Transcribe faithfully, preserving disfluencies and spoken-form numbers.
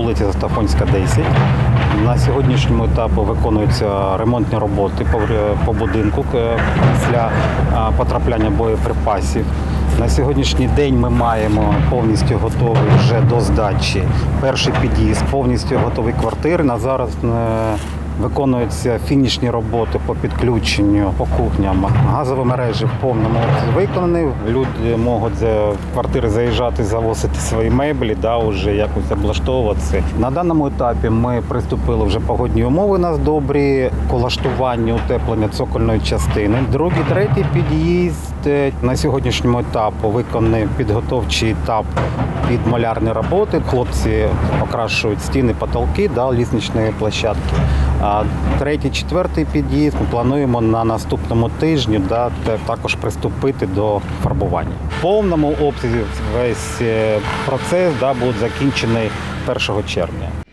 вулиця Застафонська, десять. На сьогоднішньому етапі виконуються ремонтні роботи по, по будинку після потрапляння боєприпасів. На сьогоднішній день ми маємо повністю готовий вже до здачі перший під'їзд, повністю готові квартири. На зараз виконуються фінішні роботи по підключенню по кухням. Газові мережі в повному обсязі виконані. Люди можуть з квартири заїжджати, завозити свої меблі, да, вже якось облаштовуватися. На даному етапі ми приступили, вже погодні умови у нас добрі, по влаштуванню утеплення цокольної частини. Другий, третій під'їзд. На сьогоднішньому етапі виконаний підготовчий етап під малярні роботи. Хлопці покращують стіни, потолки, да, лісничної площадки. А третій, четвертий під'їзд ми плануємо на наступному тижні, да, також приступити до фарбування. В повному обсязі весь процес, да, буде закінчений першого червня.